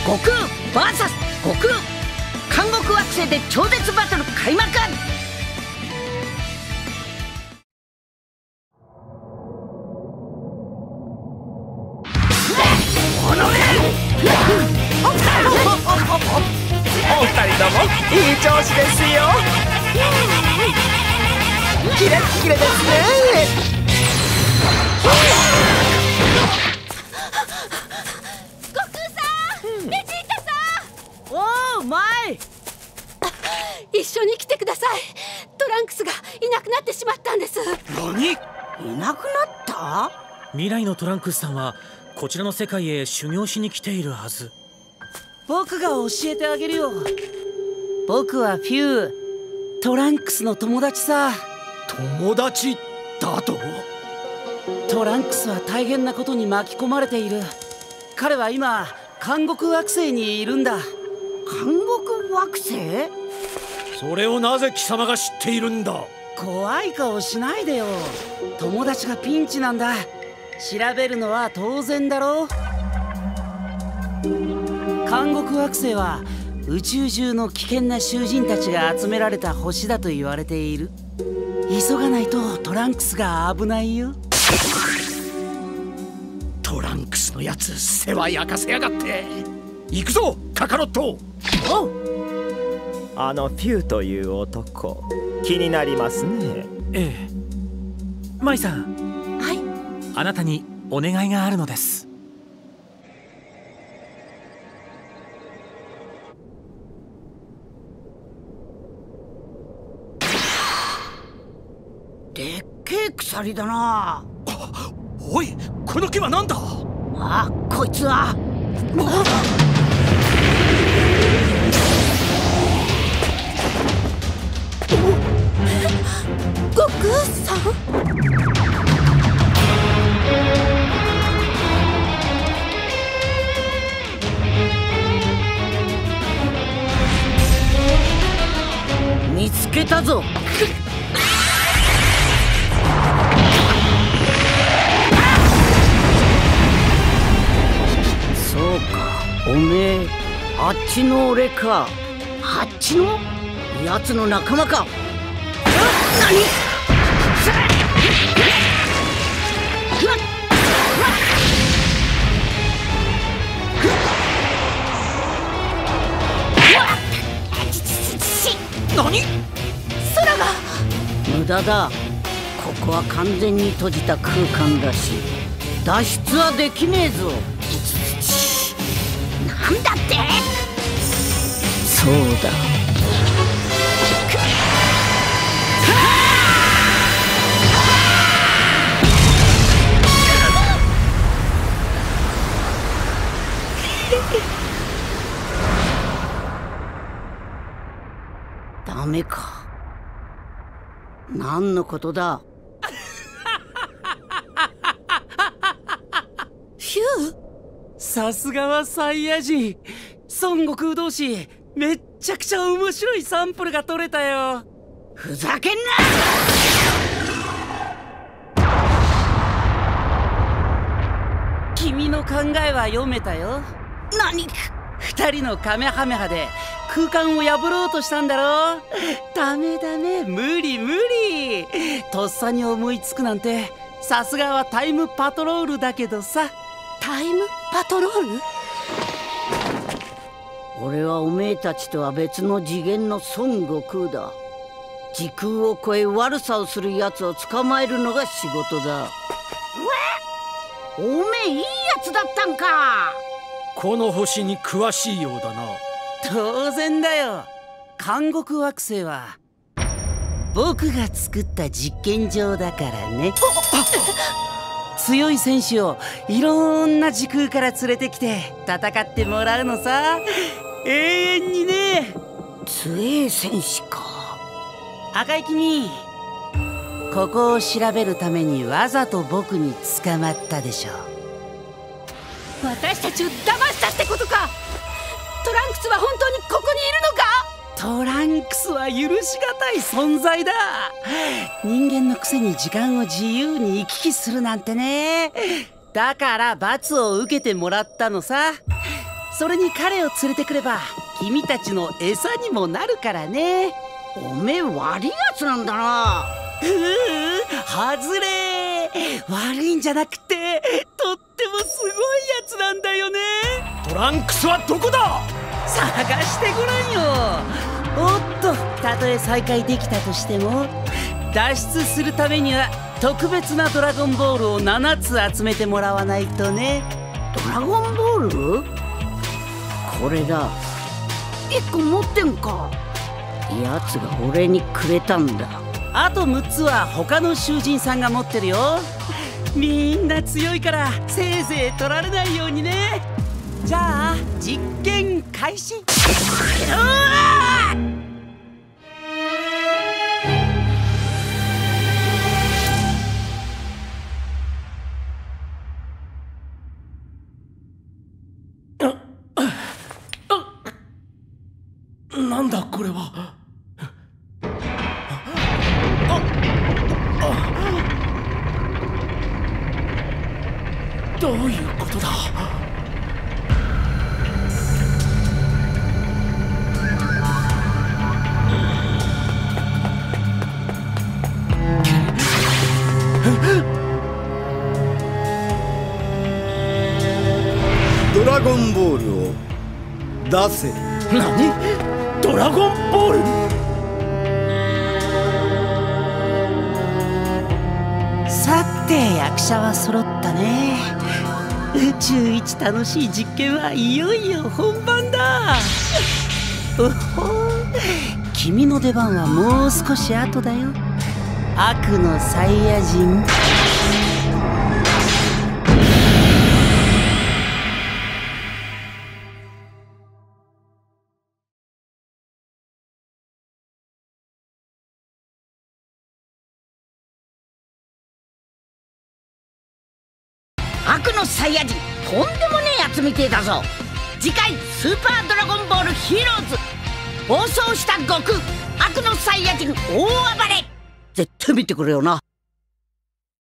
悟空 VS 悟空、監獄惑星で超絶バトル開幕。 お二人ともいい調子ですよ。キレッキレですね。 悟空さん、ベジータさん。 おお、マイ。 一緒に来てください。トランクスがいなくなってしまったんです。 何？いなくなった？ 未来のトランクスさんはこちらの世界へ修行しに来ているはず。 僕が教えてあげるよ。僕はフュー、トランクスの友達さ。 友達だと？ トランクスは大変なことに巻き込まれている。彼は今監獄惑星にいるんだ。 監獄惑星？ それをなぜ貴様が知っているんだ？ 怖い顔しないでよ。友達がピンチなんだ。調べるのは当然だろう。監獄惑星は宇宙中の危険な囚人たちが集められた星だと言われている。急がないとトランクスが危ないよ。 トランクスのやつ世話焼かせやがって。行くぞカカロット。 おう。 フューという男、気になりますね。 ええ。マイさん。 はい。 あなたにお願いがあるのです。 でっけえ鎖だな。 おい、この木は何だ？ あ、こいつは。 悟空さん。 見つけたぞ。そうか、おめえあっちの俺か。あっちのやつの仲間か。何？ 何？ 空が。 無駄だ。ここは完全に閉じた空間だし脱出はできねえぞ。なんだって？そうだ。ダメか。何のことだ？ ヒュー。 さすがはサイヤ人。孫悟空同士、めっちゃくちゃ面白いサンプルが取れたよ。 ふざけんな！ 君の考えは読めたよ。 何？ 二人のカメハメハで空間を破ろうとしたんだろ。ダメダメ、無理無理。とっさに思いつくなんてさすがはタイムパトロールだけどさ。 タイムパトロール？ 俺はおめえたちとは別の次元の孫悟空だ。時空を超え悪さをする奴を捕まえるのが仕事だ。おめえいいやつだったんか。 この星に詳しいようだな。 当然だよ。監獄惑星は僕が作った実験場だからね。強い選手をいろんな時空から連れてきて戦ってもらうのさ。永遠にね。 強え戦士か。 赤い君、ここを調べるためにわざと僕に捕まったでしょ。 私たちを騙したってことか。トランクスは本当にここにいるのか。 トランクスは許しがたい存在だ。人間のくせに時間を自由に行き来するなんてね。だから罰を受けてもらったのさ。 それに彼を連れてくれば君たちの餌にもなるからね。 おめえ悪いやつなんだな。 外れ。悪いんじゃなくてとってもすごいやつなんだよね。 トランクスはどこだ。 探してごらんよ。おっと、たとえ再会できたとしても脱出するためには特別なドラゴンボールを7つ集めてもらわないとね。 ドラゴンボール？これだ。1個持ってんか。やつが俺にくれたんだ。 あと6つは他の囚人さんが持ってるよ。みんな強いからせいぜい取られないようにね。じゃあ実験開始。 なんだこれは。どういうことだ。 ドラゴンボールを出せ。 何？ドラゴンボール？ さて役者は揃ったね。宇宙一楽しい実験はいよいよ本番だ。おほ、君の出番はもう少し後だよ。悪のサイヤ人。 悪のサイヤ人、とんでもねえやつみてえだぞ。次回スーパードラゴンボールヒーローズ、暴走した悟空、悪のサイヤ人大暴れ。絶対見てくれよな。